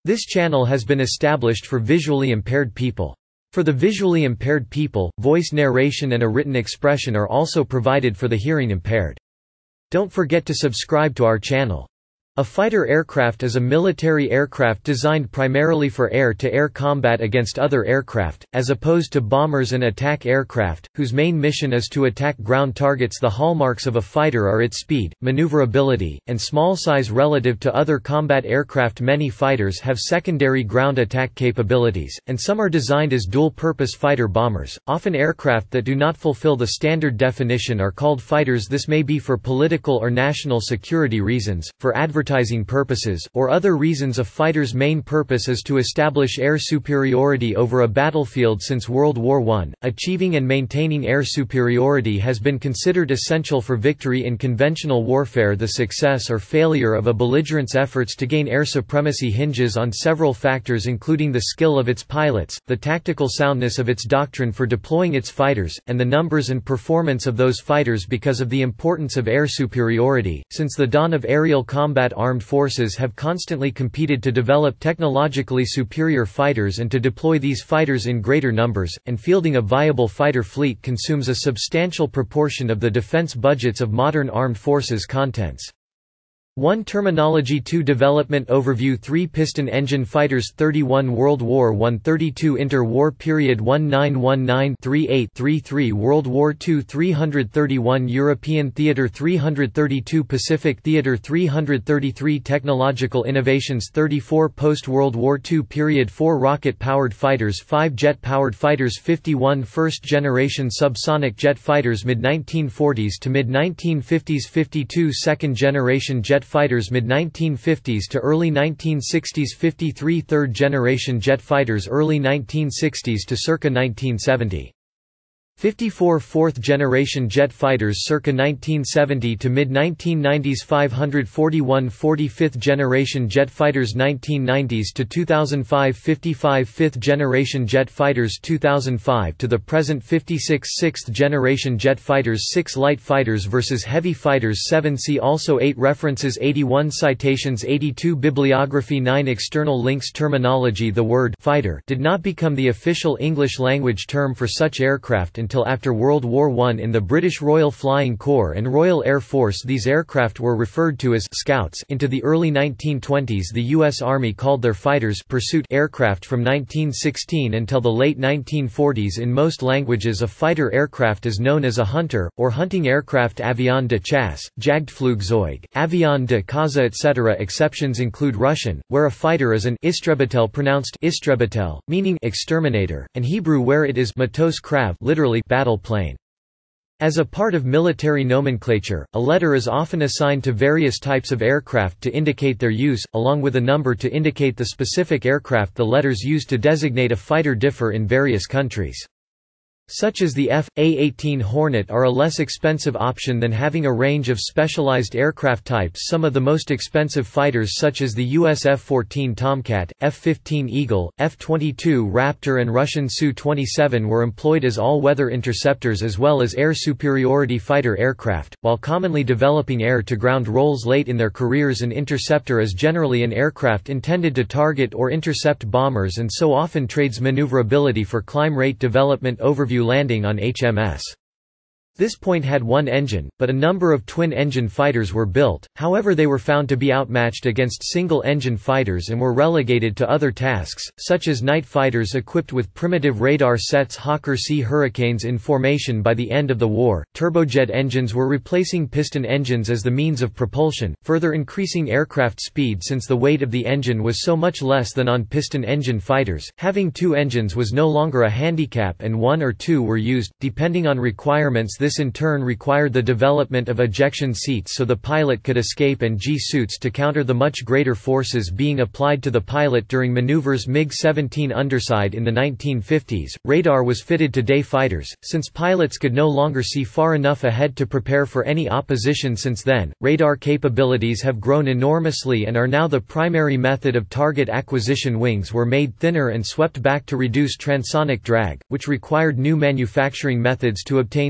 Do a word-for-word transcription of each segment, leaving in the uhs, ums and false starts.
This channel has been established for visually impaired people. For the visually impaired people, voice narration and a written expression are also provided for the hearing impaired. Don't forget to subscribe to our channel. A fighter aircraft is a military aircraft designed primarily for air-to-air combat against other aircraft, as opposed to bombers and attack aircraft, whose main mission is to attack ground targets. The hallmarks of a fighter are its speed, maneuverability, and small size relative to other combat aircraft. Many fighters have secondary ground attack capabilities, and some are designed as dual-purpose fighter-bombers. Often aircraft that do not fulfill the standard definition are called fighters. This may be for political or national security reasons, for advertising purposes, or other reasons. A fighter's main purpose is to establish air superiority over a battlefield. Since World War One, achieving and maintaining air superiority has been considered essential for victory in conventional warfare. The success or failure of a belligerent's efforts to gain air supremacy hinges on several factors, including the skill of its pilots, the tactical soundness of its doctrine for deploying its fighters, and the numbers and performance of those fighters. Because of the importance of air superiority, since the dawn of aerial combat, armed forces have constantly competed to develop technologically superior fighters and to deploy these fighters in greater numbers, and fielding a viable fighter fleet consumes a substantial proportion of the defense budgets of modern armed forces contents. one Terminology. two Development overview. three Piston engine fighters. thirty-one World War One. thirty-two Inter-war period. nineteen nineteen to thirty-eight. thirty-three World War Two. three hundred thirty-one European theater. three hundred thirty-two Pacific theater. three hundred thirty-three Technological innovations. thirty-four Post-World War Two period. four Rocket-powered fighters. five Jet-powered fighters. fifty-one First-generation subsonic jet fighters mid nineteen forties to mid nineteen fifties. fifty-two Second-generation jet fighters mid nineteen fifties to early nineteen sixties. fifty-three Third-generation jet fighters early nineteen sixties to circa nineteen seventy. fifty-four Fourth-generation jet fighters circa nineteen seventy to mid nineteen nineties. five hundred forty-one Forty-fifth-generation jet fighters nineteen nineties to two thousand five. fifty-five Fifth-generation jet fighters two thousand five to the present. fifty-six Sixth-generation jet fighters. six Light fighters versus heavy fighters. seven See also. eight References. eighty-one Citations. eighty-two Bibliography. nine External links. Terminology. The word «fighter» did not become the official English language term for such aircraft until after World War One. In the British Royal Flying Corps and Royal Air Force, these aircraft were referred to as «scouts». Into the early nineteen twenties, the U S Army called their fighters «pursuit» aircraft. From nineteen sixteen until the late nineteen forties, in most languages a fighter aircraft is known as a hunter, or hunting aircraft. Avion de chasse, Jagdflugzeug, Avion de caza, et cetera. Exceptions include Russian, where a fighter is an istrebitel, pronounced istrebitel, meaning exterminator, and Hebrew, where it is matos krav, literally battle plane. As a part of military nomenclature, a letter is often assigned to various types of aircraft to indicate their use, along with a number to indicate the specific aircraft. The letters used to designate a fighter differ in various countries. Such as the F A eighteen Hornet are a less expensive option than having a range of specialized aircraft types. Some of the most expensive fighters, such as the U S F fourteen Tomcat, F fifteen Eagle, F twenty-two Raptor and Russian Su twenty-seven, were employed as all-weather interceptors as well as air superiority fighter aircraft, while commonly developing air-to-ground roles late in their careers. An interceptor is generally an aircraft intended to target or intercept bombers and so often trades maneuverability for climb rate development. Overview. Landing on H M S This point had one engine, but a number of twin-engine fighters were built, however they were found to be outmatched against single-engine fighters and were relegated to other tasks, such as night fighters equipped with primitive radar sets. Hawker Sea Hurricanes in formation. By the end of the war, turbojet engines were replacing piston engines as the means of propulsion, further increasing aircraft speed since the weight of the engine was so much less than on piston engine fighters. Having two engines was no longer a handicap and one or two were used, depending on requirements. This in turn required the development of ejection seats so the pilot could escape, and G-suits to counter the much greater forces being applied to the pilot during maneuvers. MiG seventeen underside. In the nineteen fifties, radar was fitted to day fighters, since pilots could no longer see far enough ahead to prepare for any opposition. Since then, radar capabilities have grown enormously and are now the primary method of target acquisition. Wings were made thinner and swept back to reduce transonic drag, which required new manufacturing methods to obtain sufficient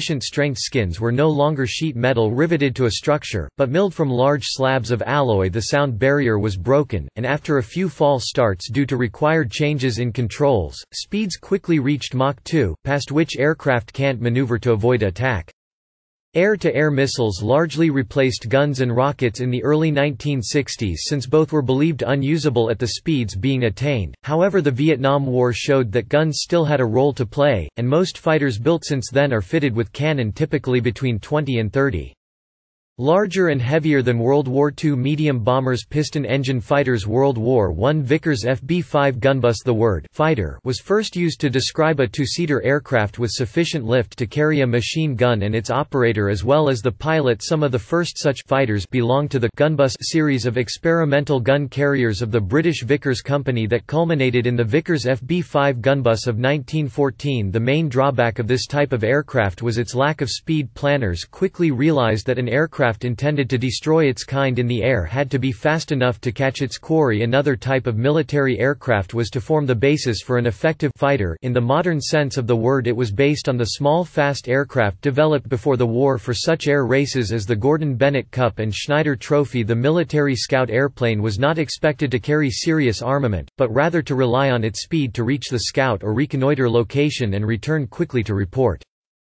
sufficient strength skins were no longer sheet metal riveted to a structure, but milled from large slabs of alloy. The sound barrier was broken, and after a few false starts due to required changes in controls, speeds quickly reached Mach two, past which aircraft can't maneuver to avoid attack. Air-to-air missiles largely replaced guns and rockets in the early nineteen sixties since both were believed unusable at the speeds being attained. However, the Vietnam War showed that guns still had a role to play, and most fighters built since then are fitted with cannon typically between twenty and thirty. Larger and heavier than World War Two medium bombers piston-engine fighters. World War One Vickers F B five gunbus. The word «fighter» was first used to describe a two-seater aircraft with sufficient lift to carry a machine gun and its operator as well as the pilot. Some of the first such fighters belonged to the «gunbus» series of experimental gun carriers of the British Vickers Company that culminated in the Vickers F B five gunbus of nineteen fourteen. The main drawback of this type of aircraft was its lack of speed. Planners quickly realised that an aircraft intended to destroy its kind in the air had to be fast enough to catch its quarry. Another type of military aircraft was to form the basis for an effective fighter. In the modern sense of the word, it was based on the small fast aircraft developed before the war for such air races as the Gordon Bennett Cup and Schneider Trophy. The military scout airplane was not expected to carry serious armament, but rather to rely on its speed to reach the scout or reconnoiter location and return quickly to report.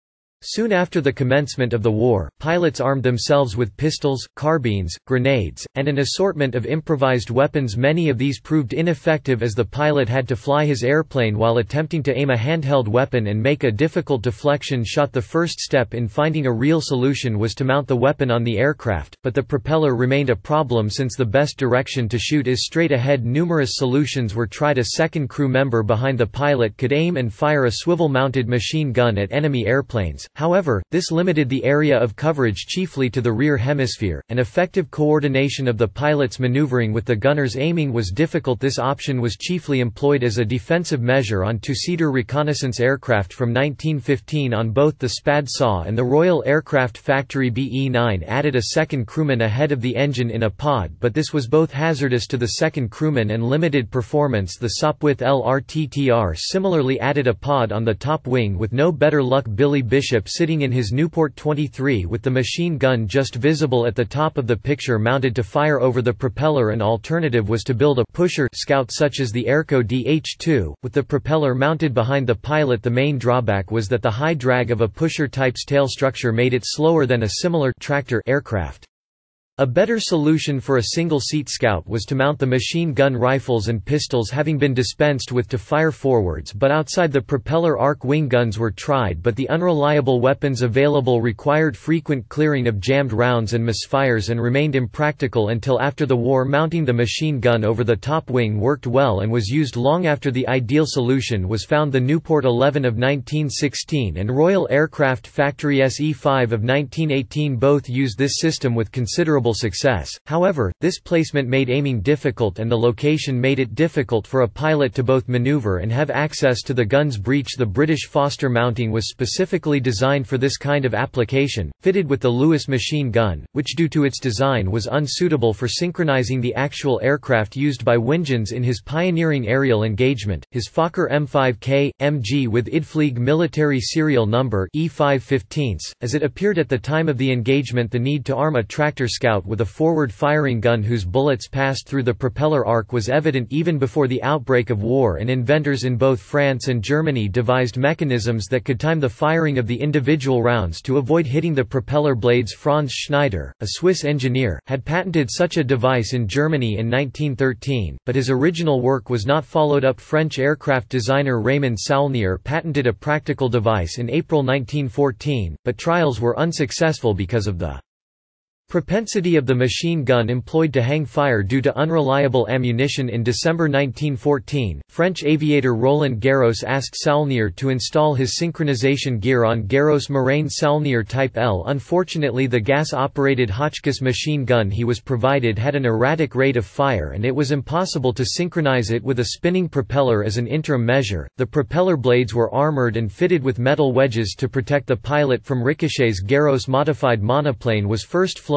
Soon after the commencement of the war, pilots armed themselves with pistols, carbines, grenades, and an assortment of improvised weapons. Many of these proved ineffective as the pilot had to fly his airplane while attempting to aim a handheld weapon and make a difficult deflection shot. The first step in finding a real solution was to mount the weapon on the aircraft, but the propeller remained a problem since the best direction to shoot is straight ahead. Numerous solutions were tried. A second crew member behind the pilot could aim and fire a swivel-mounted machine gun at enemy airplanes. However, this limited the area of coverage chiefly to the rear hemisphere, and effective coordination of the pilot's maneuvering with the gunner's aiming was difficult. This option was chiefly employed as a defensive measure on two-seater reconnaissance aircraft from nineteen fifteen on both the Spad S A W and the Royal Aircraft Factory. B E nine added a second crewman ahead of the engine in a pod, but this was both hazardous to the second crewman and limited performance. The Sopwith L R T T R similarly added a pod on the top wing. With no better luck, Billy Bishop sitting in his Newport twenty-three with the machine gun just visible at the top of the picture mounted to fire over the propeller. An alternative was to build a pusher scout such as the Airco D H two, with the propeller mounted behind the pilot. The main drawback was that the high drag of a pusher-type's tail structure made it slower than a similar tractor aircraft. A better solution for a single-seat scout was to mount the machine gun rifles and pistols having been dispensed with to fire forwards but outside the propeller. Arc wing guns were tried, but the unreliable weapons available required frequent clearing of jammed rounds and misfires and remained impractical until after the war. Mounting the machine gun over the top wing worked well and was used long after the ideal solution was found. The Newport eleven of nineteen sixteen and Royal Aircraft Factory S E five of nineteen eighteen both used this system with considerable success. However, this placement made aiming difficult and the location made it difficult for a pilot to both maneuver and have access to the gun's breech. The British Foster mounting was specifically designed for this kind of application, fitted with the Lewis machine gun, which due to its design was unsuitable for synchronizing the actual aircraft used by Wingens in his pioneering aerial engagement. His Fokker M five K, M G with Idflieg military serial number E five fifteen, as it appeared at the time of the engagement. The need to arm a tractor scout with a forward-firing gun whose bullets passed through the propeller arc was evident even before the outbreak of war, and inventors in both France and Germany devised mechanisms that could time the firing of the individual rounds to avoid hitting the propeller blades. Franz Schneider, a Swiss engineer, had patented such a device in Germany in nineteen thirteen, but his original work was not followed up. French aircraft designer Raymond Saulnier patented a practical device in April nineteen fourteen, but trials were unsuccessful because of the propensity of the machine gun employed to hang fire due to unreliable ammunition. In December nineteen fourteen, French aviator Roland Garros asked Saulnier to install his synchronization gear on Garros Marine Saulnier Type L. Unfortunately, the gas-operated Hotchkiss machine gun he was provided had an erratic rate of fire and it was impossible to synchronize it with a spinning propeller. As an interim measure, the propeller blades were armored and fitted with metal wedges to protect the pilot from ricochets. Garros' modified monoplane was first flown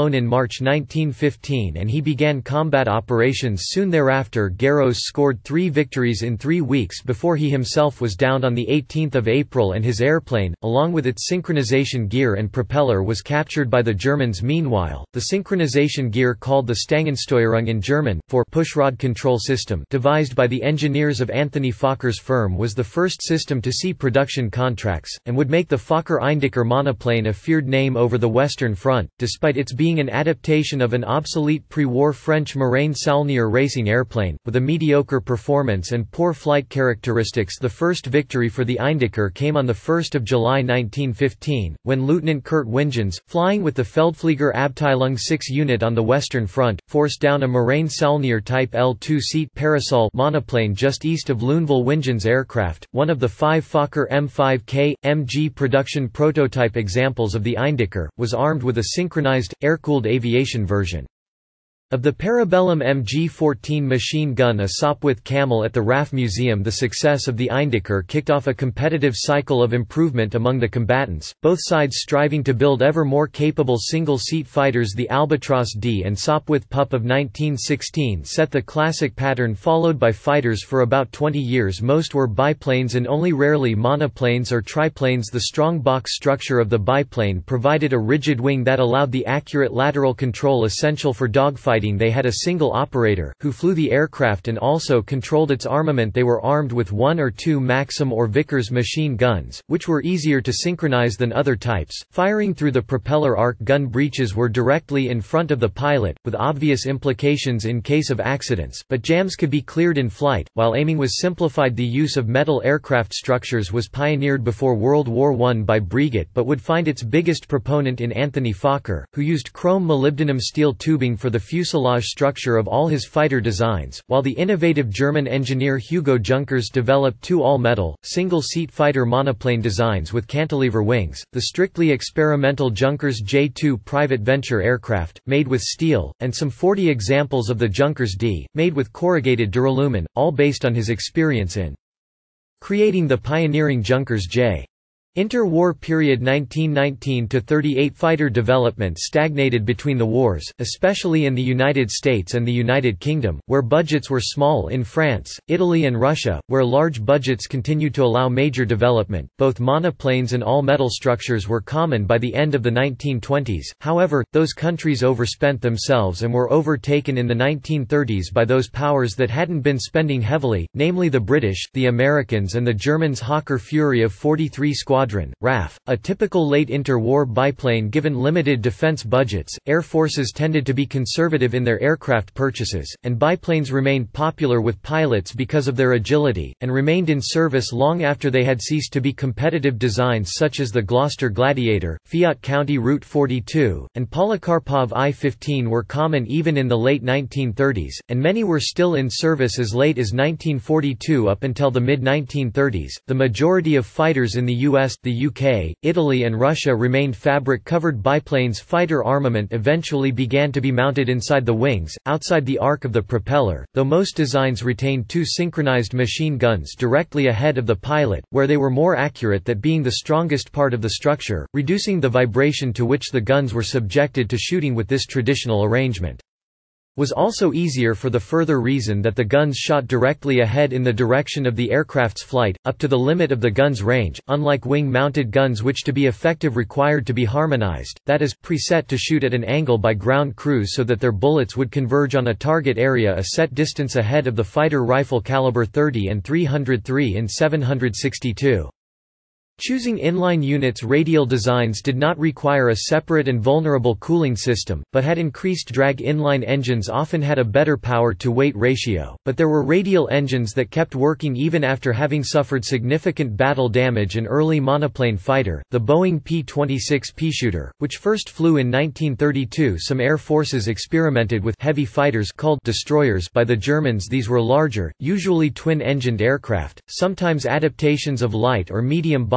flown in March nineteen fifteen and he began combat operations soon thereafter. Garros scored three victories in three weeks before he himself was downed on the eighteenth of April, and his airplane, along with its synchronization gear and propeller, was captured by the Germans. Meanwhile, the synchronization gear, called the Stangensteuerung in German, for pushrod control system, devised by the engineers of Anthony Fokker's firm, was the first system to see production contracts, and would make the Fokker-Eindecker monoplane a feared name over the Western Front, despite its being an adaptation of an obsolete pre-war French Morane-Saulnier racing airplane, with a mediocre performance and poor flight characteristics. The first victory for the Eindecker came on the first of July nineteen fifteen, when Lieutenant Kurt Wingens, flying with the Feldflieger Abteilung six unit on the Western Front, forced down a Morane-Saulnier Type L two-seat Parasol monoplane just east of Luneville. Wingens aircraft, one of the five Fokker M five K, M G production prototype examples of the Eindecker, was armed with a synchronized, air-cooled aviation version of the Parabellum M G fourteen machine gun, a Sopwith Camel at the R A F Museum. The success of the Eindecker kicked off a competitive cycle of improvement among the combatants, both sides striving to build ever more capable single-seat fighters. The Albatross D and Sopwith Pup of nineteen sixteen set the classic pattern followed by fighters for about twenty years. Most were biplanes and only rarely monoplanes or triplanes. The strong box structure of the biplane provided a rigid wing that allowed the accurate lateral control essential for dogfighting. They had a single operator, who flew the aircraft and also controlled its armament. They were armed with one or two Maxim or Vickers machine guns, which were easier to synchronize than other types. Firing through the propeller arc gun breeches were directly in front of the pilot, with obvious implications in case of accidents, but jams could be cleared in flight, while aiming was simplified. The use of metal aircraft structures was pioneered before World War One by Breguet, but would find its biggest proponent in Anthony Fokker, who used chrome molybdenum steel tubing for the fuselage structure of all his fighter designs, while the innovative German engineer Hugo Junkers developed two all-metal, single-seat fighter monoplane designs with cantilever wings. The strictly experimental Junkers J two private venture aircraft, made with steel, and some forty examples of the Junkers D, made with corrugated duralumin, all based on his experience in creating the pioneering Junkers J. Interwar period nineteen nineteen to thirty-eight fighter development stagnated between the wars, especially in the United States and the United Kingdom, where budgets were small. In France, Italy and Russia, where large budgets continued to allow major development, both monoplanes and all-metal structures were common by the end of the nineteen twenties. However, those countries overspent themselves and were overtaken in the nineteen thirties by those powers that hadn't been spending heavily, namely the British, the Americans and the Germans. Hawker Fury of forty-three Squadron, R A F, a typical late interwar biplane. Given limited defense budgets, air forces tended to be conservative in their aircraft purchases, and biplanes remained popular with pilots because of their agility, and remained in service long after they had ceased to be competitive. Designs such as the Gloucester Gladiator, Fiat County Route forty-two, and Polikarpov I fifteen were common even in the late nineteen thirties, and many were still in service as late as nineteen forty-two up until the mid nineteen thirties. The majority of fighters in the U S, the U K, Italy and Russia remained fabric-covered biplanes. Fighter armament eventually began to be mounted inside the wings, outside the arc of the propeller, though most designs retained two synchronized machine guns directly ahead of the pilot, where they were more accurate, that being the strongest part of the structure, reducing the vibration to which the guns were subjected to shooting with this traditional arrangement was also easier for the further reason that the guns shot directly ahead in the direction of the aircraft's flight, up to the limit of the gun's range, unlike wing-mounted guns which to be effective required to be harmonized, that is, preset to shoot at an angle by ground crews so that their bullets would converge on a target area a set distance ahead of the fighter rifle caliber thirty and three hundred three in seven sixty-two. Choosing inline units. Radial designs did not require a separate and vulnerable cooling system, but had increased drag. Inline engines often had a better power-to-weight ratio, but there were radial engines that kept working even after having suffered significant battle damage. An early monoplane fighter, the Boeing P twenty-six Peashooter, which first flew in nineteen thirty-two. Some air forces experimented with heavy fighters called destroyers by the Germans. These were larger, usually twin-engined aircraft, sometimes adaptations of light or medium bomber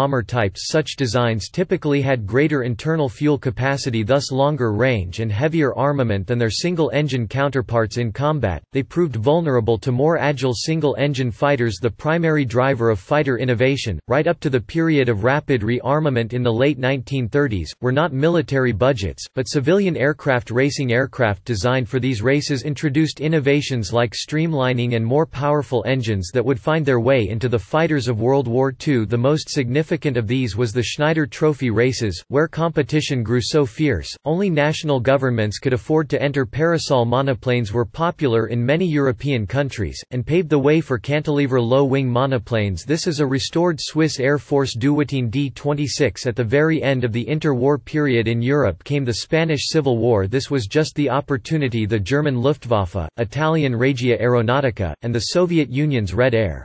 bomber types. Such designs typically had greater internal fuel capacity, thus longer range and heavier armament than their single-engine counterparts in combat. They proved vulnerable to more agile single-engine fighters. The primary driver of fighter innovation, right up to the period of rapid rearmament in the late nineteen thirties, were not military budgets, but civilian aircraft. Racing aircraft designed for these races introduced innovations like streamlining and more powerful engines that would find their way into the fighters of World War Two. The most significant of these was the Schneider Trophy races, where competition grew so fierce, only national governments could afford to enter. Parasol monoplanes were popular in many European countries, and paved the way for cantilever low-wing monoplanes. This is a restored Swiss Air Force Duettine D twenty-six. At the very end of the interwar period in Europe came the Spanish Civil War. This was just the opportunity the German Luftwaffe, Italian Regia Aeronautica, and the Soviet Union's Red Air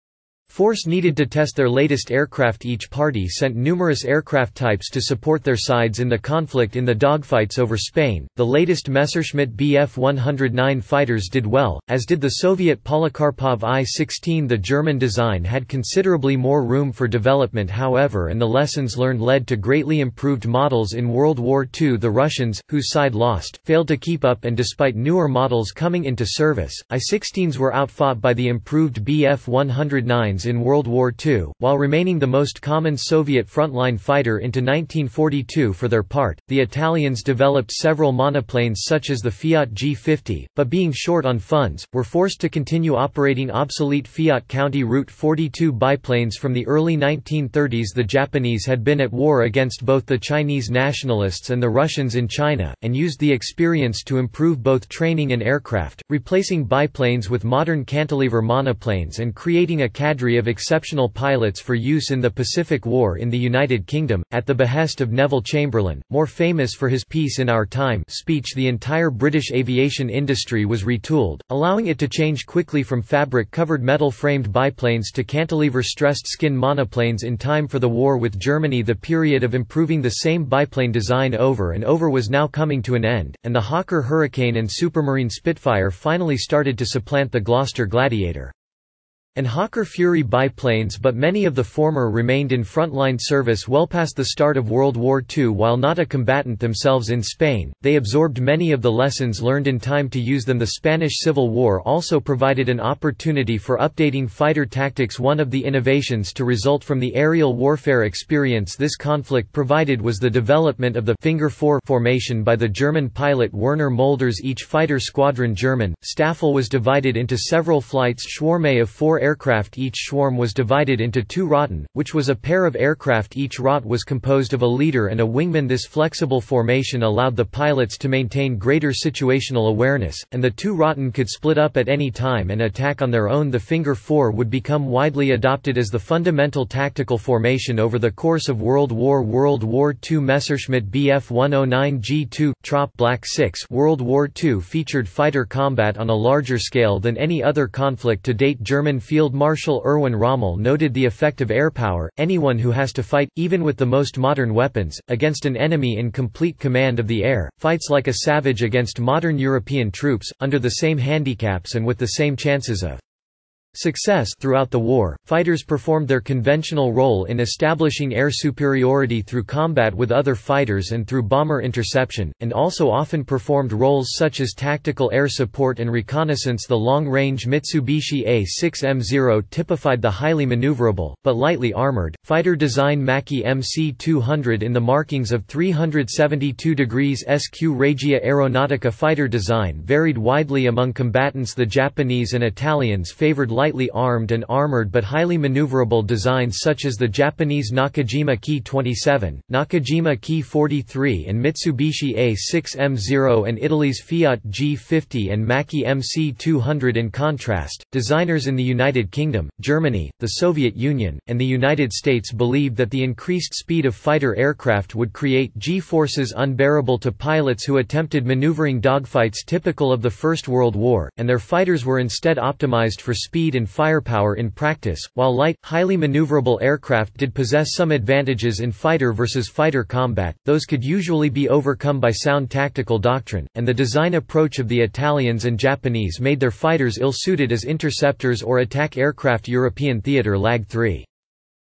Force needed to test their latest aircraft. Each party sent numerous aircraft types to support their sides in the conflict. In the dogfights over Spain, the latest Messerschmitt B F one oh nine fighters did well, as did the Soviet Polikarpov I sixteen. The German design had considerably more room for development, however, and the lessons learned led to greatly improved models in World War Two. The Russians, whose side lost, failed to keep up, and despite newer models coming into service, I sixteens were outfought by the improved B F one oh nines in World War Two, while remaining the most common Soviet frontline fighter into nineteen forty-two. For their part, the Italians developed several monoplanes such as the Fiat G fifty, but being short on funds, were forced to continue operating obsolete Fiat County Route forty-two biplanes. From the early nineteen thirties, the Japanese had been at war against both the Chinese nationalists and the Russians in China, and used the experience to improve both training and aircraft, replacing biplanes with modern cantilever monoplanes and creating a cadre of exceptional pilots for use in the Pacific War. In the United Kingdom, at the behest of Neville Chamberlain, more famous for his Peace in Our Time speech, the entire British aviation industry was retooled, allowing it to change quickly from fabric-covered metal-framed biplanes to cantilever-stressed skin monoplanes in time for the war with Germany. The period of improving the same biplane design over and over was now coming to an end, and the Hawker Hurricane and Supermarine Spitfire finally started to supplant the Gloucester Gladiator and Hawker Fury biplanes, but many of the former remained in frontline service well past the start of World War Two. While not a combatant themselves in Spain, they absorbed many of the lessons learned in time to use them. The Spanish Civil War also provided an opportunity for updating fighter tactics. One of the innovations to result from the aerial warfare experience this conflict provided was the development of the finger four formation by the German pilot Werner Molders. Each fighter squadron German Staffel was divided into several flights, Schwarme of four aircraft. Each swarm was divided into two Rotten, which was a pair of aircraft. Each Rot was composed of a leader and a wingman. This flexible formation allowed the pilots to maintain greater situational awareness, and the two Rotten could split up at any time and attack on their own. The finger four would become widely adopted as the fundamental tactical formation over the course of World War World War Two Messerschmitt B F one oh nine G two, Trop Black six. World War Two featured fighter combat on a larger scale than any other conflict to date. German Field Marshal Erwin Rommel noted the effect of airpower. Anyone who has to fight, even with the most modern weapons, against an enemy in complete command of the air, fights like a savage against modern European troops, under the same handicaps and with the same chances of success. Throughout the war, fighters performed their conventional role in establishing air superiority through combat with other fighters and through bomber interception, and also often performed roles such as tactical air support and reconnaissance. The long-range Mitsubishi A six M zero typified the highly maneuverable, but lightly armored, fighter design Macchi M C two hundred in the markings of three hundred seventy-two degrees S Q. Regia Aeronautica fighter design varied widely among combatants. The Japanese and Italians favored light lightly armed and armored but highly maneuverable designs such as the Japanese Nakajima Ki twenty-seven, Nakajima Ki forty-three and Mitsubishi A six M zero and Italy's Fiat G fifty and Macchi M C two hundred. In contrast, designers in the United Kingdom, Germany, the Soviet Union, and the United States believed that the increased speed of fighter aircraft would create G-forces unbearable to pilots who attempted maneuvering dogfights typical of the First World War, and their fighters were instead optimized for speed and firepower in practice. While light, highly maneuverable aircraft did possess some advantages in fighter versus fighter combat, those could usually be overcome by sound tactical doctrine, and the design approach of the Italians and Japanese made their fighters ill-suited as interceptors or attack aircraft. European theater Lag three.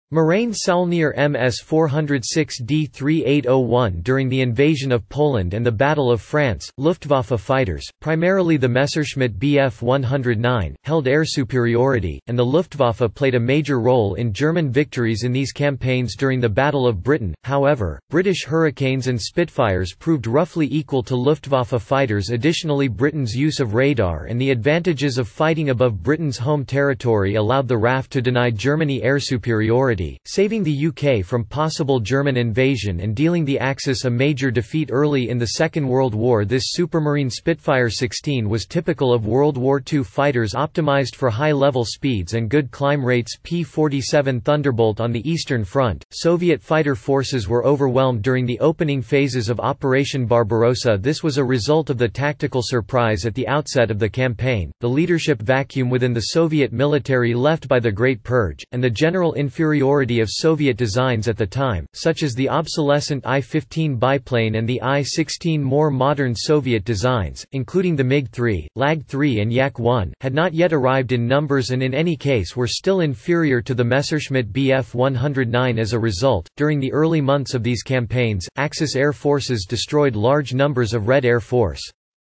Moraine Saulnier M S four oh six D thirty-eight oh one. During the invasion of Poland and the Battle of France, Luftwaffe fighters, primarily the Messerschmitt B F one oh nine, held air superiority, and the Luftwaffe played a major role in German victories in these campaigns during the Battle of Britain. However, British Hurricanes and Spitfires proved roughly equal to Luftwaffe fighters. Additionally, Britain's use of radar and the advantages of fighting above Britain's home territory allowed the R A F to deny Germany air superiority, saving the U K from possible German invasion and dealing the Axis a major defeat early in the Second World War. This Supermarine Spitfire sixteen was typical of World War Two fighters optimized for high-level speeds and good climb rates. P forty-seven Thunderbolt. On the Eastern Front, Soviet fighter forces were overwhelmed during the opening phases of Operation Barbarossa. This was a result of the tactical surprise at the outset of the campaign, the leadership vacuum within the Soviet military left by the Great Purge, and the general inferiority of Soviet designs at the time, such as the obsolescent I fifteen biplane and the I sixteen. More modern Soviet designs, including the MiG three, Lag three and Yak one, had not yet arrived in numbers and in any case were still inferior to the Messerschmitt B F one oh nine. As a result, during the early months of these campaigns, Axis air forces destroyed large numbers of Red Air Force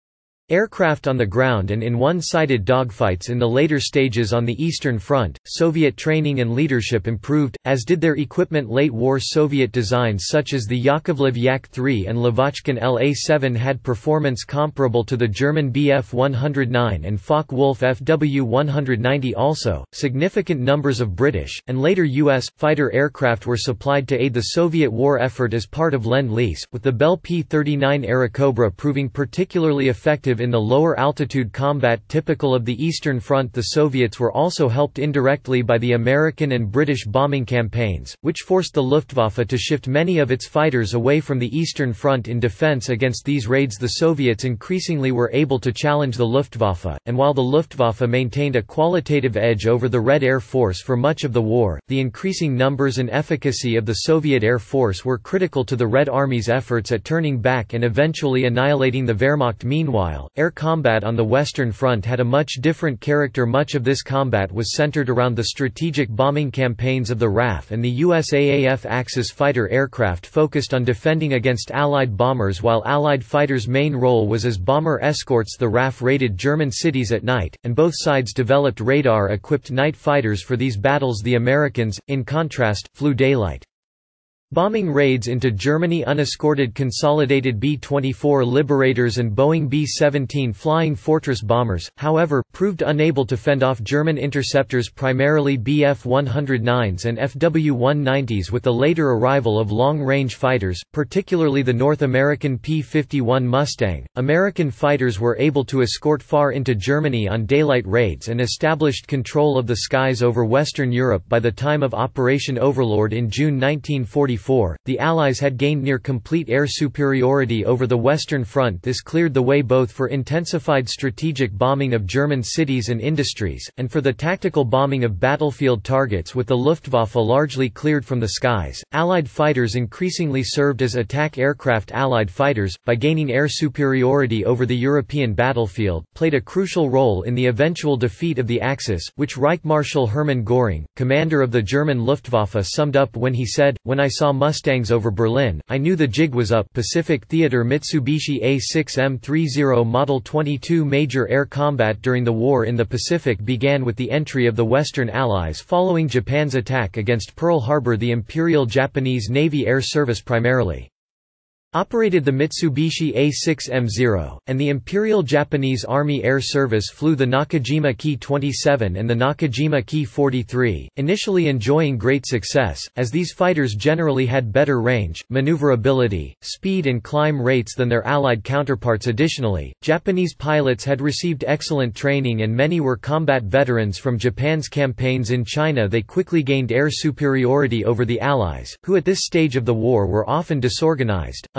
aircraft on the ground and in one-sided dogfights. In the later stages on the Eastern Front, Soviet training and leadership improved, as did their equipment. Late-war Soviet designs such as the Yakovlev Yak three and Lavochkin L A seven had performance comparable to the German B F one oh nine and Focke-Wulf F W one ninety. Also, significant numbers of British, and later U S, fighter aircraft were supplied to aid the Soviet war effort as part of Lend-Lease, with the Bell P thirty-nine Airacobra proving particularly effective in the lower altitude combat typical of the Eastern Front. The Soviets were also helped indirectly by the American and British bombing campaigns, which forced the Luftwaffe to shift many of its fighters away from the Eastern Front in defense against these raids. The Soviets increasingly were able to challenge the Luftwaffe, and while the Luftwaffe maintained a qualitative edge over the Red Air Force for much of the war, the increasing numbers and efficacy of the Soviet Air Force were critical to the Red Army's efforts at turning back and eventually annihilating the Wehrmacht. Meanwhile, air combat on the Western Front had a much different character. Much of this combat was centered around the strategic bombing campaigns of the R A F and the U S A A F. Axis fighter aircraft focused on defending against Allied bombers, while Allied fighters' main role was as bomber escorts. The R A F raided German cities at night, and both sides developed radar-equipped night fighters for these battles. The Americans, in contrast, flew daylight. Bombing raids into Germany. Unescorted consolidated B twenty-four Liberators and Boeing B seventeen Flying Fortress bombers, however, proved unable to fend off German interceptors, primarily B F one oh nines and F W one nineties. With the later arrival of long-range fighters, particularly the North American P fifty-one Mustang, American fighters were able to escort far into Germany on daylight raids and established control of the skies over Western Europe. By the time of Operation Overlord in June nineteen forty-four, the Allies had gained near complete air superiority over the Western Front. This cleared the way both for intensified strategic bombing of German cities and industries, and for the tactical bombing of battlefield targets. With the Luftwaffe largely cleared from the skies, Allied fighters increasingly served as attack aircraft. Allied fighters, by gaining air superiority over the European battlefield, played a crucial role in the eventual defeat of the Axis, which Reich Marshal Hermann Göring, commander of the German Luftwaffe, summed up when he said, "When I saw Mustangs over Berlin, I knew the jig was up." Pacific Theater. Mitsubishi A six M thirty Model twenty-two. Major air combat during the war in the Pacific began with the entry of the Western Allies following Japan's attack against Pearl Harbor. The Imperial Japanese Navy Air Service primarily operated the Mitsubishi A six M zero, and the Imperial Japanese Army Air Service flew the Nakajima Ki twenty-seven and the Nakajima Ki forty-three, initially enjoying great success, as these fighters generally had better range, maneuverability, speed and climb rates than their Allied counterparts. Additionally, Japanese pilots had received excellent training and many were combat veterans from Japan's campaigns in China. They quickly gained air superiority over the Allies, who at this stage of the war were often disorganized,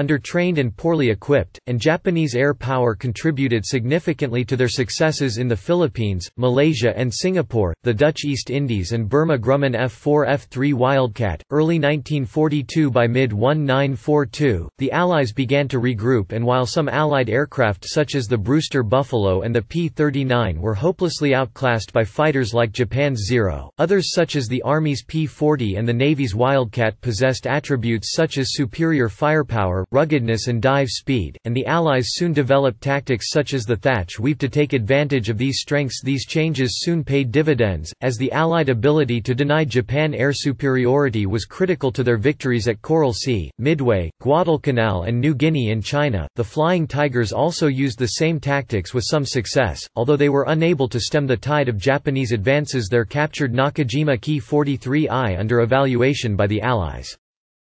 undertrained and poorly equipped, and Japanese air power contributed significantly to their successes in the Philippines, Malaysia, and Singapore, the Dutch East Indies, and Burma. Grumman F four F three Wildcat, early nineteen forty-two. By mid nineteen forty-two, the Allies began to regroup, and while some Allied aircraft such as the Brewster Buffalo and the P thirty-nine were hopelessly outclassed by fighters like Japan's Zero, others such as the Army's P forty and the Navy's Wildcat possessed attributes such as superior firepower, ruggedness and dive speed, and the Allies soon developed tactics such as the thatch weave to take advantage of these strengths. These changes soon paid dividends, as the Allied ability to deny Japan air superiority was critical to their victories at Coral Sea, Midway, Guadalcanal and New Guinea in China. The Flying Tigers also used the same tactics with some success, although they were unable to stem the tide of Japanese advances. Their captured Nakajima Ki forty-three I under evaluation by the Allies.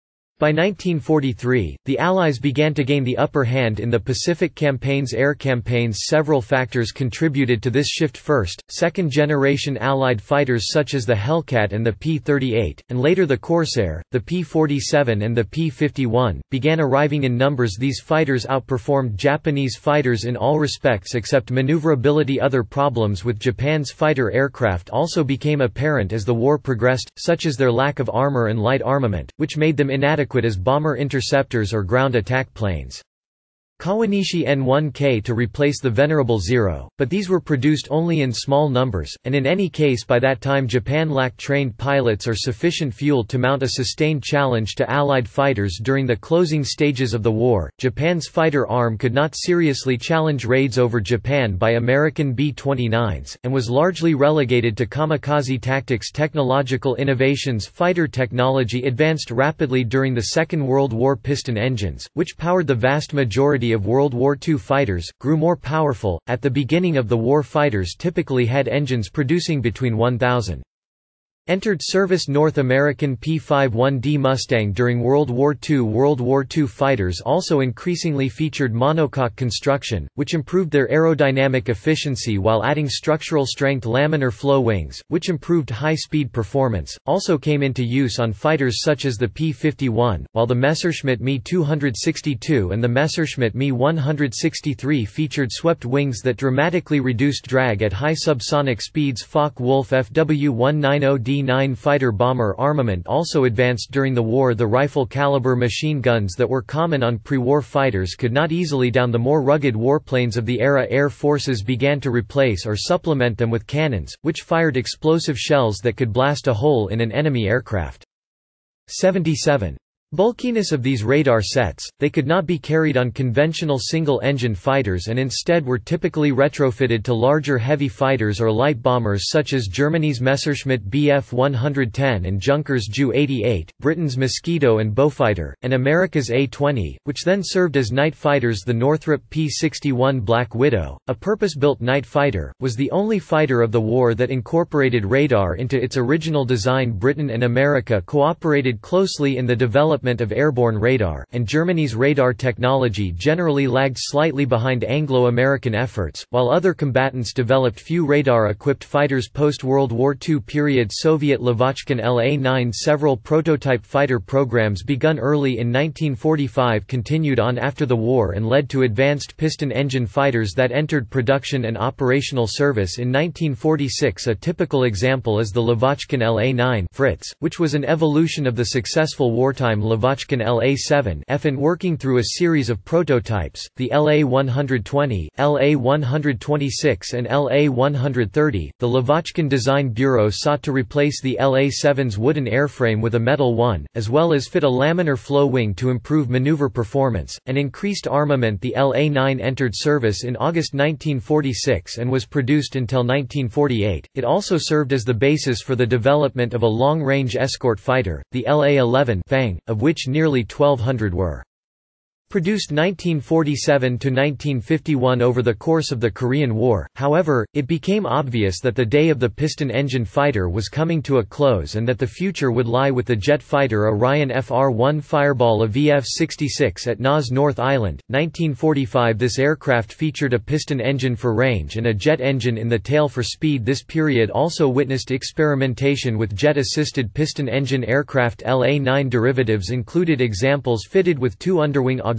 By nineteen forty-three, the Allies began to gain the upper hand in the Pacific campaigns. Air campaigns. Several factors contributed to this shift. First, second-generation Allied fighters such as the Hellcat and the P thirty-eight, and later the Corsair, the P forty-seven and the P fifty-one, began arriving in numbers. These fighters outperformed Japanese fighters in all respects except maneuverability. Other problems with Japan's fighter aircraft also became apparent as the war progressed, such as their lack of armor and light armament, which made them inadequate as bomber interceptors or ground attack planes. Kawanishi N one K to replace the venerable Zero, but these were produced only in small numbers, and in any case by that time Japan lacked trained pilots or sufficient fuel to mount a sustained challenge to Allied fighters. During the closing stages of the war, Japan's fighter arm could not seriously challenge raids over Japan by American B twenty-nines, and was largely relegated to kamikaze tactics. Technological innovations. Fighter technology advanced rapidly during the Second World War. Piston engines, which powered the vast majority of World War Two fighters, grew more powerful. At the beginning of the war, fighters typically had engines producing between one thousand. Entered service North American P fifty-one D Mustang during World War Two. World War Two fighters also increasingly featured monocoque construction, which improved their aerodynamic efficiency while adding structural strength. Laminar flow wings, which improved high-speed performance, also came into use on fighters such as the P fifty-one, while the Messerschmitt Me two sixty-two and the Messerschmitt Me one sixty-three featured swept wings that dramatically reduced drag at high subsonic speeds. Focke-Wulf F W one ninety D nine fighter-bomber armament also advanced during the war. The rifle-caliber machine guns that were common on pre-war fighters could not easily down the more rugged warplanes of the era. Air forces began to replace or supplement them with cannons, which fired explosive shells that could blast a hole in an enemy aircraft. seventy-seven. Bulkiness of these radar sets, they could not be carried on conventional single-engine fighters and instead were typically retrofitted to larger heavy fighters or light bombers such as Germany's Messerschmitt B F one ten and Junkers Ju eighty-eight, Britain's Mosquito and Beaufighter, and America's A twenty, which then served as night fighters. The Northrop P sixty-one Black Widow, a purpose-built night fighter, was the only fighter of the war that incorporated radar into its original design. Britain and America cooperated closely in the development of airborne radar, and Germany's radar technology generally lagged slightly behind Anglo-American efforts, while other combatants developed few radar-equipped fighters. Post-World War Two period. Soviet Lavochkin L A nine. Several prototype fighter programs begun early in nineteen forty-five continued on after the war and led to advanced piston engine fighters that entered production and operational service in nineteen forty-six. A typical example is the Lavochkin L A nine Fritz, which was an evolution of the successful wartime Lavochkin L A seven F N. Working through a series of prototypes, the L A one twenty, L A one twenty-six and L A one thirty, the Lavochkin Design Bureau sought to replace the L A seven's wooden airframe with a metal one, as well as fit a laminar flow wing to improve maneuver performance, and increased armament. The L A nine entered service in August nineteen forty-six and was produced until nineteen forty-eight. It also served as the basis for the development of a long-range escort fighter, the L A eleven Fang, of which nearly twelve hundred were produced nineteen forty-seven to nineteen fifty-one. Over the course of the Korean War, however, it became obvious that the day of the piston engine fighter was coming to a close and that the future would lie with the jet fighter Orion F R one Fireball, a V F sixty-six at N A S North Island, nineteen forty-five. This aircraft featured a piston engine for range and a jet engine in the tail for speed. This period also witnessed experimentation with jet-assisted piston engine aircraft. L A nine derivatives included examples fitted with two underwing auxiliary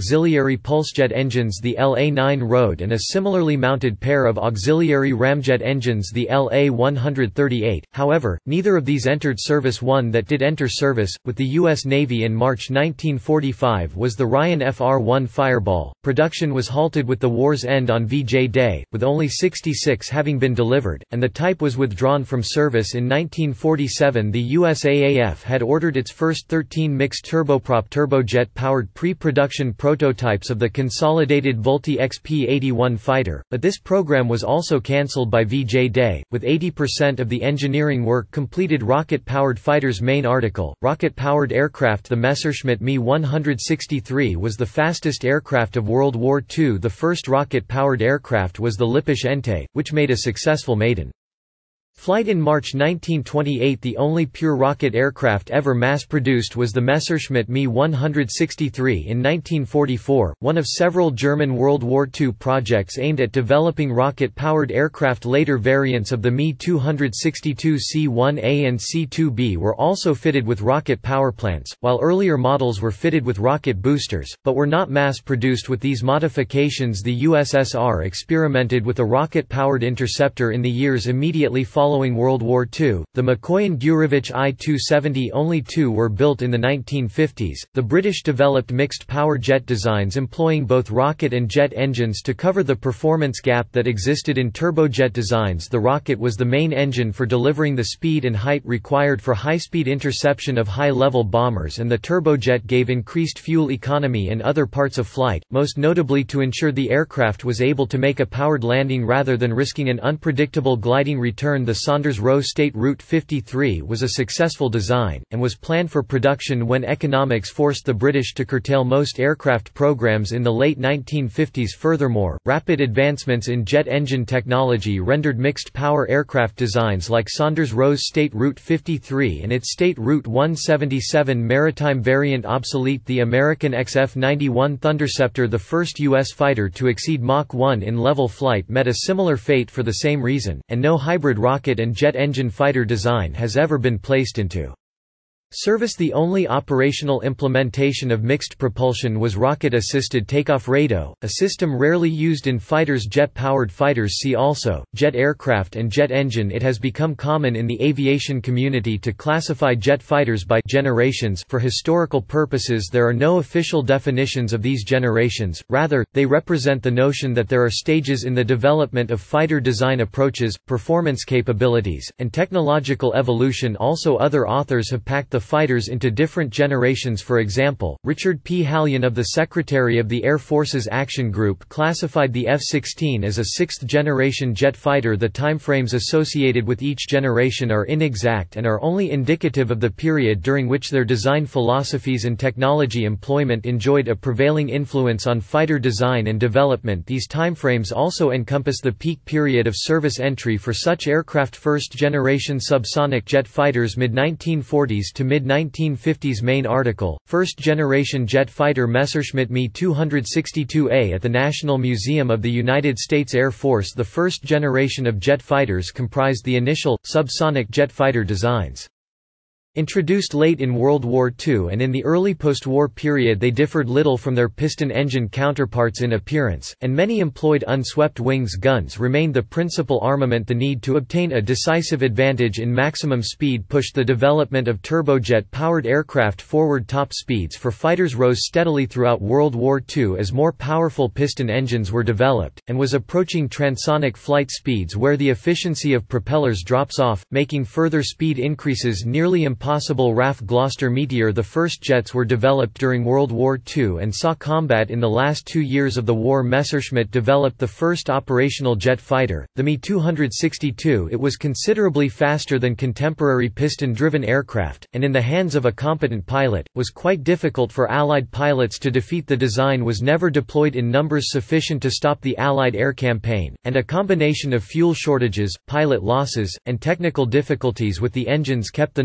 auxiliary pulsejet engines, the L A nine Rode, and a similarly mounted pair of auxiliary ramjet engines, the L A one thirty-eight. However, neither of these entered service. One that did enter service, with the U S Navy in March nineteen forty-five, was the Ryan F R one Fireball. Production was halted with the war's end on V J Day, with only sixty-six having been delivered, and the type was withdrawn from service in nineteen forty-seven. The U S A A F had ordered its first thirteen mixed turboprop turbojet-powered pre-production prototypes of the consolidated Vultee X P eighty-one fighter, but this program was also cancelled by V J Day, with eighty percent of the engineering work completed. Rocket-powered fighters. Main article: rocket-powered aircraft. The Messerschmitt Me one sixty-three was the fastest aircraft of World War Two. The first rocket-powered aircraft was the Lippisch Entei, which made a successful maiden flight in March nineteen twenty-eight. The only pure rocket aircraft ever mass-produced was the Messerschmitt Me one sixty-three in nineteen forty-four, one of several German World War Two projects aimed at developing rocket-powered aircraft. Later variants of the Me two sixty-two C one A and C two B were also fitted with rocket powerplants, while earlier models were fitted with rocket boosters, but were not mass-produced. With these modifications, the U S S R experimented with a rocket-powered interceptor in the years immediately following Following World War Two, the Mikoyan-Gurevich I two seventy. Only two were built in the nineteen fifties. The British developed mixed power jet designs employing both rocket and jet engines to cover the performance gap that existed in turbojet designs. The rocket was the main engine for delivering the speed and height required for high-speed interception of high-level bombers, and the turbojet gave increased fuel economy in other parts of flight, most notably to ensure the aircraft was able to make a powered landing rather than risking an unpredictable gliding return. The Saunders-Roe State Route fifty-three was a successful design, and was planned for production when economics forced the British to curtail most aircraft programs in the late nineteen fifties. Furthermore, rapid advancements in jet engine technology rendered mixed-power aircraft designs like Saunders-Roe's State Route fifty-three and its State Route one seventy-seven maritime variant obsolete. The American X F ninety-one Thunderceptor, the first U S fighter to exceed Mach one in level flight, met a similar fate for the same reason, and no hybrid rocket and jet engine fighter design has ever been placed into service. The only operational implementation of mixed propulsion was rocket-assisted takeoff R A D O, a system rarely used in fighters. Jet-powered fighters. See also, jet aircraft and jet engine. It has become common in the aviation community to classify jet fighters by generations. For historical purposes, there are no official definitions of these generations, rather, they represent the notion that there are stages in the development of fighter design approaches, performance capabilities, and technological evolution. Also, other authors have packed the fighters into different generations. For example, Richard P. Hallion of the Secretary of the Air Force's Action Group classified the F sixteen as a sixth-generation jet fighter. The timeframes associated with each generation are inexact and are only indicative of the period during which their design philosophies and technology employment enjoyed a prevailing influence on fighter design and development. These timeframes also encompass the peak period of service entry for such aircraft. First-generation subsonic jet fighters, mid nineteen forties to mid nineteen fifties. Main article: first-generation jet fighter Messerschmitt Me two sixty-two A at the National Museum of the United States Air Force. The first generation of jet fighters comprised the initial, subsonic jet fighter designs. Introduced late in World War Two and in the early post-war period, they differed little from their piston-engine counterparts in appearance, and many employed unswept wings. Guns remained the principal armament. The need to obtain a decisive advantage in maximum speed pushed the development of turbojet-powered aircraft forward. Top speeds for fighters rose steadily throughout World War Two as more powerful piston engines were developed, and was approaching transonic flight speeds where the efficiency of propellers drops off, making further speed increases nearly impossible. Possible. R A F Gloucester Meteor. The first jets were developed during World War Two and saw combat in the last two years of the war. Messerschmitt developed the first operational jet fighter, the Me two sixty-two. It was considerably faster than contemporary piston-driven aircraft, and in the hands of a competent pilot, was quite difficult for Allied pilots to defeat. The design was never deployed in numbers sufficient to stop the Allied air campaign, and a combination of fuel shortages, pilot losses, and technical difficulties with the engines kept the number of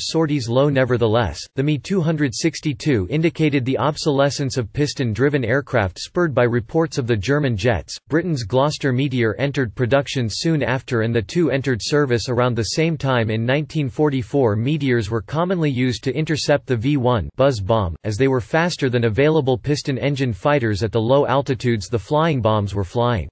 sorties low. Nevertheless, the Me two sixty-two indicated the obsolescence of piston-driven aircraft spurred by reports of the German jets. Britain's Gloucester Meteor entered production soon after, and the two entered service around the same time. In nineteen forty-four, Meteors were commonly used to intercept the V one buzz bomb, as they were faster than available piston-engine fighters at the low altitudes the flying bombs were flying.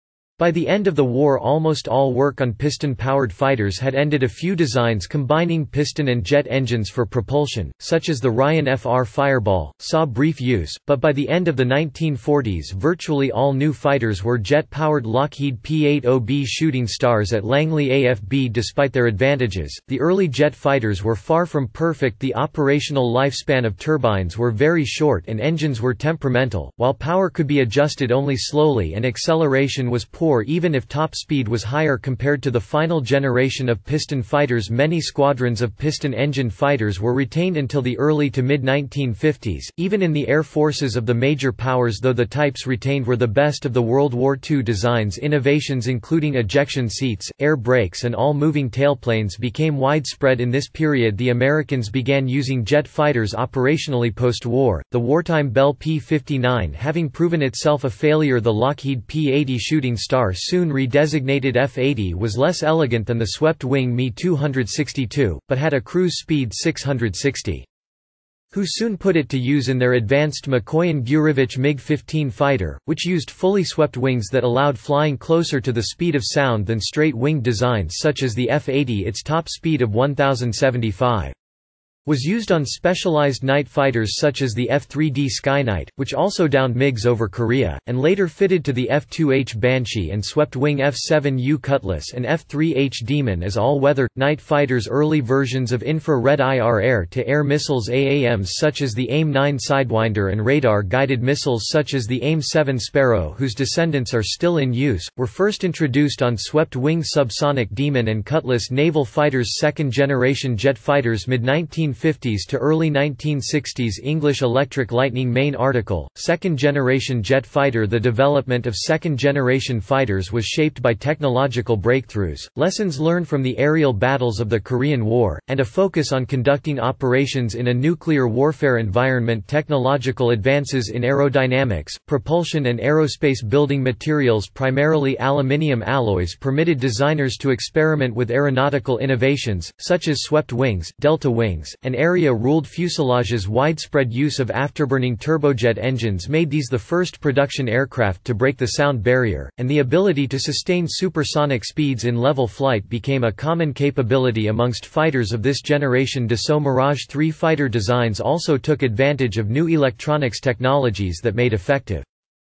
By the end of the war, almost all work on piston-powered fighters had ended. A few designs combining piston and jet engines for propulsion, such as the Ryan F R Fireball, saw brief use, but by the end of the nineteen forties virtually all new fighters were jet-powered. Lockheed P eighty B Shooting Stars at Langley A F B. Despite their advantages, the early jet fighters were far from perfect. The operational lifespan of turbines were very short and engines were temperamental, while power could be adjusted only slowly and acceleration was poor even if top speed was higher compared to the final generation of piston fighters. Many squadrons of piston-engine fighters were retained until the early to mid nineteen fifties, even in the air forces of the major powers, though the types retained were the best of the World War Two designs. Innovations including ejection seats, air brakes and all-moving tailplanes became widespread in this period. The Americans began using jet fighters operationally post-war, the wartime Bell P fifty-nine having proven itself a failure. The Lockheed P eighty Shooting Star, soon redesignated F eighty, was less elegant than the swept-wing Me two sixty-two, but had a cruise speed six hundred sixty. Who soon put it to use in their advanced Mikoyan-Gurevich MiG fifteen fighter, which used fully swept wings that allowed flying closer to the speed of sound than straight-winged designs such as the F eighty. Its top speed of one thousand seventy-five was used on specialized night fighters such as the F three D Skynight, which also downed MiGs over Korea, and later fitted to the F two H Banshee and swept-wing F seven U Cutlass and F three H Demon as all-weather night fighters. Early versions of infrared I R air-to-air missiles, A A Ms such as the AIM nine Sidewinder, and radar-guided missiles such as the AIM seven Sparrow, whose descendants are still in use, were first introduced on swept-wing subsonic Demon and Cutlass naval fighters. Second-generation jet fighters, mid nineteen fifties to early nineteen sixties. English Electric Lightning. Main article, Second-generation jet fighter. The development of second-generation fighters was shaped by technological breakthroughs, lessons learned from the aerial battles of the Korean War, and a focus on conducting operations in a nuclear warfare environment. Technological advances in aerodynamics, propulsion and aerospace building materials, primarily aluminium alloys, permitted designers to experiment with aeronautical innovations, such as swept wings, delta wings, and area-ruled fuselages. Widespread use of afterburning turbojet engines made these the first production aircraft to break the sound barrier, and the ability to sustain supersonic speeds in level flight became a common capability amongst fighters of this generation. Dassault Mirage three fighter designs also took advantage of new electronics technologies that made effective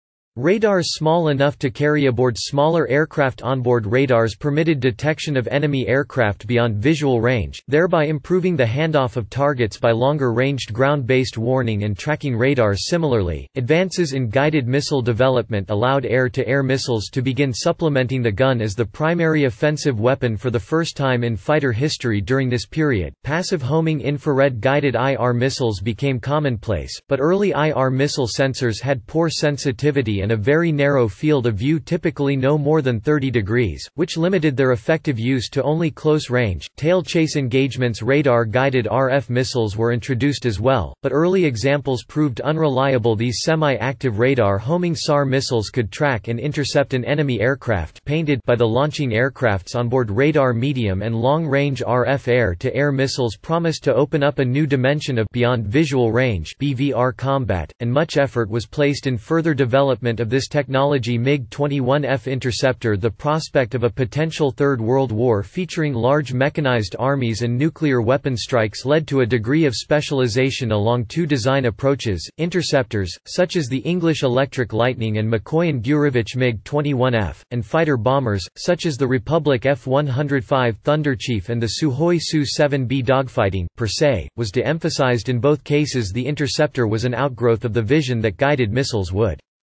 radars small enough to carry aboard smaller aircraft. Onboard radars permitted detection of enemy aircraft beyond visual range, thereby improving the handoff of targets by longer-ranged ground-based warning and tracking radars. Similarly, advances in guided missile development allowed air-to-air missiles to begin supplementing the gun as the primary offensive weapon for the first time in fighter history. During this period, passive homing infrared guided I R missiles became commonplace, but early I R missile sensors had poor sensitivity and a very narrow field of view, typically no more than thirty degrees, which limited their effective use to only close-range, tail-chase engagements. Radar-guided R F missiles were introduced as well, but early examples proved unreliable. These semi-active radar homing S A R missiles could track and intercept an enemy aircraft painted by the launching aircrafts onboard. Radar medium and long-range R F air-to-air missiles promised to open up a new dimension of beyond visual range B V R combat, and much effort was placed in further development of this technology. MiG twenty-one F Interceptor. The prospect of a potential Third World War featuring large mechanized armies and nuclear weapon strikes led to a degree of specialization along two design approaches: interceptors, such as the English Electric Lightning and Mikoyan-Gurevich MiG twenty-one F, and fighter bombers, such as the Republic F one oh five Thunderchief and the Sukhoi Su seven B. Dogfighting, per se, was de-emphasized. In both cases the interceptor was an outgrowth of the vision that guided missiles would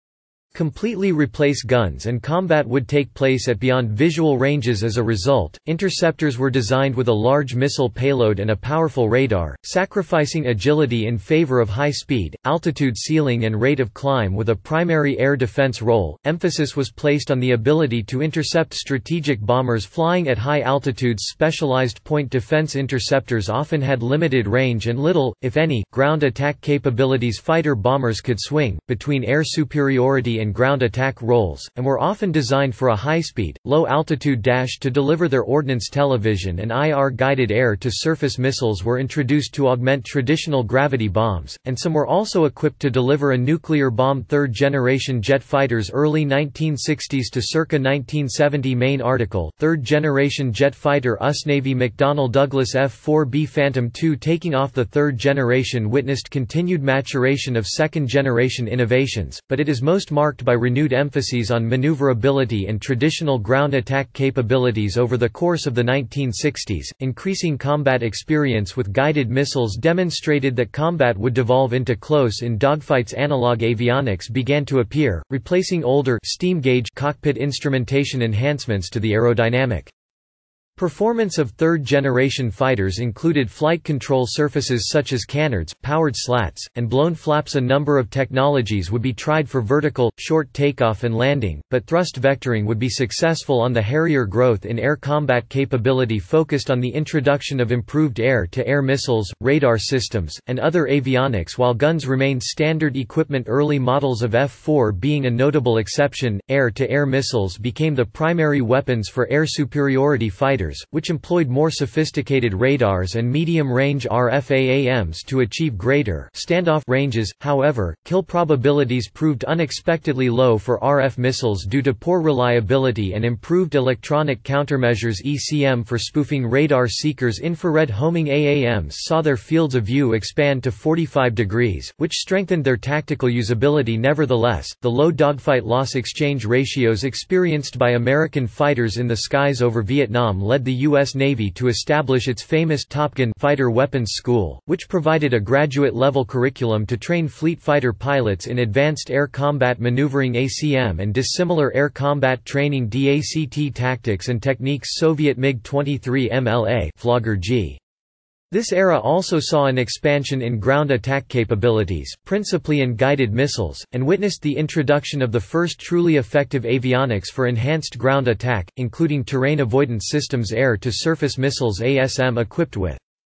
completely replace guns, and combat would take place at beyond visual ranges as a result. Interceptors were designed with a large missile payload and a powerful radar, sacrificing agility in favor of high speed, altitude ceiling, and rate of climb with a primary air defense role. Emphasis was placed on the ability to intercept strategic bombers flying at high altitudes. Specialized point defense interceptors often had limited range and little, if any, ground attack capabilities. Fighter bombers could swing between air superiority and ground attack roles, and were often designed for a high-speed, low-altitude dash to deliver their ordnance. Television and I R-guided air-to-surface missiles were introduced to augment traditional gravity bombs, and some were also equipped to deliver a nuclear bomb. Third-generation jet fighters. Early nineteen sixties to circa nineteen seventy. Main article, third-generation jet fighter U S Navy. McDonnell Douglas F four B Phantom two. Taking off. The third generation witnessed continued maturation of second-generation innovations, but it is most marked by renewed emphases on maneuverability and traditional ground attack capabilities over the course of the nineteen sixties. Increasing combat experience with guided missiles demonstrated that combat would devolve into close-in dogfights. Analog avionics began to appear, replacing older steam gauge cockpit instrumentation. Enhancements to the aerodynamic performance of third-generation fighters included flight control surfaces such as canards, powered slats, and blown flaps. A number of technologies would be tried for vertical, short takeoff and landing, but thrust vectoring would be successful on the Harrier. Growth in air combat capability focused on the introduction of improved air-to-air missiles, radar systems, and other avionics, while guns remained standard equipment. Early models of F four being a notable exception, air-to-air missiles became the primary weapons for air superiority fighters, which employed more sophisticated radars and medium-range R F A A Ms to achieve greater standoff ranges. However, kill probabilities proved unexpectedly low for R F missiles due to poor reliability and improved electronic countermeasures. E C M for spoofing radar seekers. Infrared homing A A Ms saw their fields of view expand to forty-five degrees, which strengthened their tactical usability. Nevertheless, the low dogfight loss exchange ratios experienced by American fighters in the skies over Vietnam led the U S Navy to establish its famous Top Gun Fighter Weapons School, which provided a graduate-level curriculum to train fleet fighter pilots in advanced air combat maneuvering A C M and dissimilar air combat training D A C T tactics and techniques. Soviet MiG twenty-three M L A Flogger G. This era also saw an expansion in ground attack capabilities, principally in guided missiles, and witnessed the introduction of the first truly effective avionics for enhanced ground attack, including terrain avoidance systems. Air-to-surface missiles A S M equipped with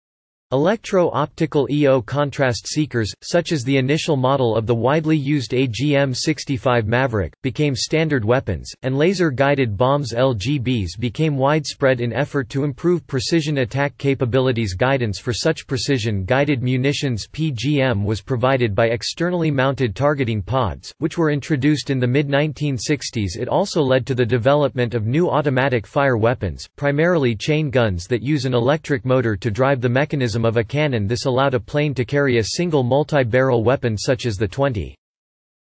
electro-optical E O contrast seekers, such as the initial model of the widely used A G M sixty-five Maverick, became standard weapons, and laser-guided bombs L G Bs became widespread in effort to improve precision attack capabilities. Guidance for such precision-guided munitions P G M was provided by externally mounted targeting pods, which were introduced in the mid nineteen sixties. It also led to the development of new automatic fire weapons, primarily chain guns that use an electric motor to drive the mechanism of a cannon. This allowed a plane to carry a single multi-barrel weapon such as the twenty.